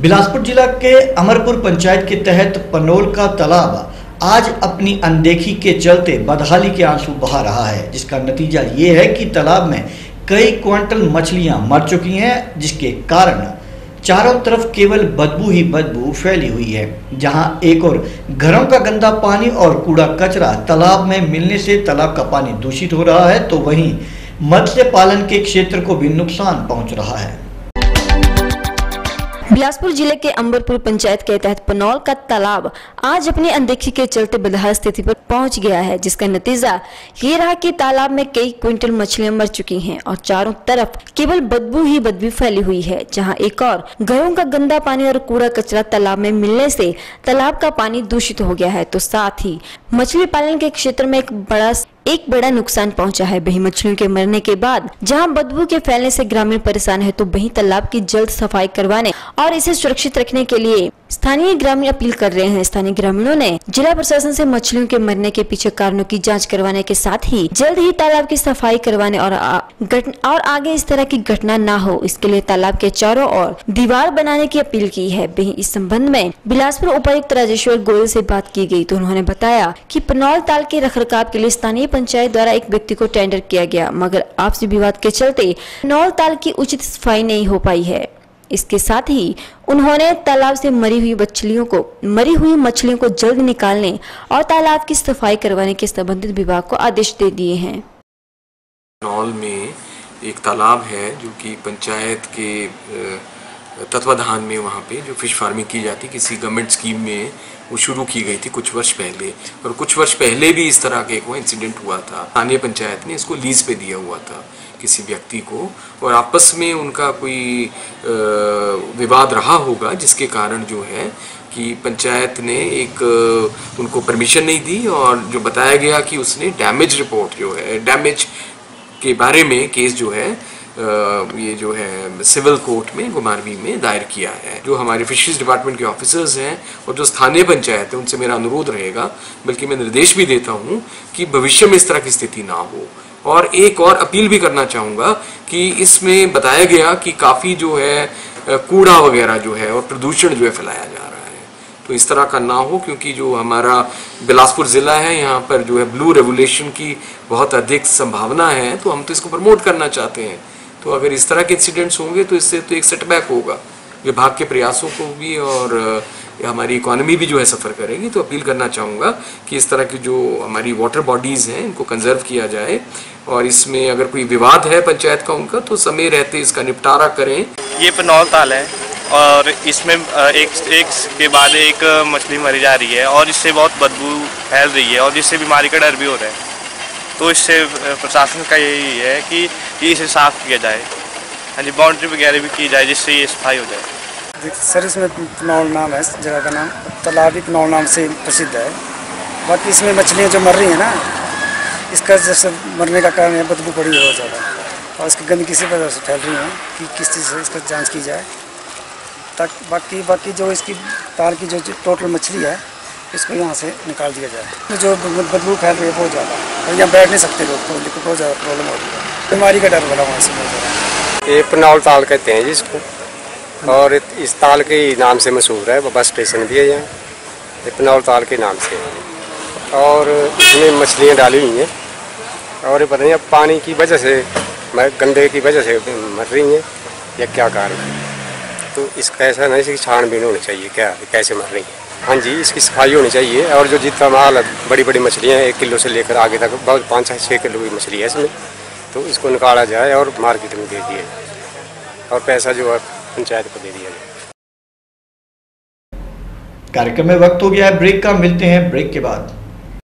बिलासपुर जिला के अमरपुर पंचायत के तहत पनोल का तालाब आज अपनी अनदेखी के चलते बदहाली के आंसू बहा रहा है, जिसका नतीजा ये है कि तालाब में कई क्विंटल मछलियां मर चुकी हैं, जिसके कारण चारों तरफ केवल बदबू ही बदबू फैली हुई है। जहां एक और घरों का गंदा पानी और कूड़ा कचरा तालाब में मिलने से तालाब का पानी दूषित हो रहा है, तो वहीं मत्स्य पालन के क्षेत्र को भी नुकसान पहुंच रहा है। बिलासपुर जिले के अमरपुर पंचायत के तहत पनोल का तालाब आज अपनी अनदेखी के चलते बदहाल स्थिति पर पहुंच गया है, जिसका नतीजा ये रहा कि तालाब में कई क्विंटल मछलियां मर चुकी हैं और चारों तरफ केवल बदबू ही बदबू फैली हुई है। जहां एक और घरों का गंदा पानी और कूड़ा कचरा तालाब में मिलने से तालाब का पानी दूषित हो गया है, तो साथ ही मछली पालन के क्षेत्र में एक बड़ा नुकसान पहुंचा है। वहीं मछलियों के मरने के बाद जहां बदबू के फैलने से ग्रामीण परेशान है, तो वहीं तालाब की जल्द सफाई करवाने और इसे सुरक्षित रखने के लिए स्थानीय ग्रामीण अपील कर रहे हैं। स्थानीय ग्रामीणों ने जिला प्रशासन से मछलियों के मरने के पीछे कारणों की जांच करवाने के साथ ही जल्द ही तालाब की सफाई करवाने और आगे इस तरह की घटना न हो, इसके लिए तालाब के चारों ओर दीवार बनाने की अपील की है। वहीं इस संबंध में बिलासपुर उपायुक्त राजेश्वर गोयल से बात की गई, तो उन्होंने बताया कि पनोल ताल के रखरखाव के लिए स्थानीय पंचायत द्वारा एक व्यक्ति को टेंडर किया गया, मगर आपसी विवाद के चलते पनोल ताल की उचित सफाई नहीं हो पाई है। इसके साथ ही उन्होंने तालाब से मरी हुई मछलियों को जल्द निकालने और तालाब की सफाई करवाने के संबंधित विभाग को आदेश दे दिए हैं। पनोल में एक तालाब है जो कि पंचायत के तत्वाधान में वहाँ पे जो फिश फार्मिंग की जाती है, किसी गवर्नमेंट स्कीम में वो शुरू की गई थी कुछ वर्ष पहले, और कुछ वर्ष पहले भी इस तरह के कोई इंसिडेंट हुआ था। स्थानीय पंचायत ने इसको लीज पे दिया हुआ था किसी व्यक्ति को, और आपस में उनका कोई विवाद रहा होगा, जिसके कारण जो है कि पंचायत ने एक उनको परमिशन नहीं दी, और जो बताया गया कि उसने डैमेज रिपोर्ट जो है, डैमेज के बारे में केस जो है ये जो है सिविल कोर्ट में गुमारवी में दायर किया है। जो हमारे फिशरीज डिपार्टमेंट के ऑफिसर्स हैं और जो स्थानीय पंचायत है, उनसे मेरा अनुरोध रहेगा, बल्कि मैं निर्देश भी देता हूँ कि भविष्य में इस तरह की स्थिति ना हो। और एक और अपील भी करना चाहूँगा कि इसमें बताया गया कि काफ़ी जो है कूड़ा वगैरह जो है और प्रदूषण जो है फैलाया जा रहा है, तो इस तरह का ना हो, क्योंकि जो हमारा बिलासपुर ज़िला है, यहाँ पर जो है ब्लू रेवोल्यूशन की बहुत अधिक संभावना है, तो हम तो इसको प्रमोट करना चाहते हैं। तो अगर इस तरह के इंसिडेंट्स होंगे तो इससे तो एक सेटबैक होगा विभाग के प्रयासों को भी, और हमारी इकोनॉमी भी जो है सफ़र करेगी। तो अपील करना चाहूँगा कि इस तरह की जो हमारी वाटर बॉडीज़ हैं, इनको कंजर्व किया जाए, और इसमें अगर कोई विवाद है पंचायत का उनका, तो समय रहते इसका निपटारा करें। ये पनोल ताल है और इसमें एक के बाद एक मछली मरी जा रही है, और इससे बहुत बदबू फैल रही है, और जिससे बीमारी का डर भी हो रहा है। तो इससे प्रशासन का यही है कि इसे साफ किया जाए, हाँ जी, बाउंड्री वगैरह भी की जाए, जिससे ये सफाई हो जाए। सर, इसमें पनोल नाम है जगह का नाम, तालाब भी पनोल नाम से प्रसिद्ध है। बाकी इसमें मछलियाँ जो मर रही हैं ना, इसका जैसे मरने का कारण है बदबू पड़ी बहुत ज़्यादा, और इसकी गंदगी से वजह से फैल रही है कि किस चीज़ से इसका जांच की जाए, ताकि बाकी जो इसकी तार की जो टोटल मछली है, इसको यहाँ से निकाल दिया जाए। जो बदबू फैल रही है बहुत ज़्यादा, और यहाँ बैठ नहीं सकते लोग, तो बहुत ज़्यादा प्रॉब्लम हो रही है, बीमारी का डर बना वहाँ से बहुत ज़्यादा। ये पनोल ताल कहते हैं जिसको, और इस ताल के नाम से मशहूर है, बस स्टेशन भी है यहाँ, ये पनोल ताल के नाम से, और इसमें मछलियाँ डाली हुई हैं, और ये पता नहीं अब पानी की वजह से, गंदे की वजह से मर रही हैं या क्या कारण है। तो इसका ऐसा नहीं कि छानबीन होनी चाहिए क्या कैसे मर रही हैं। हाँ जी, इसकी सफाई होनी चाहिए, और जो जितना माल बड़ी बड़ी मछलियाँ 1 किलो से लेकर आगे तक बहुत 5-6 किलो की मछली है इसमें, तो इसको निकाला जाए और मार्केट में दे दिए, और पैसा जो है पंचायत को दे दिया जाए। कार्यक्रम में वक्त हो गया है ब्रेक का, मिलते हैं ब्रेक के बाद।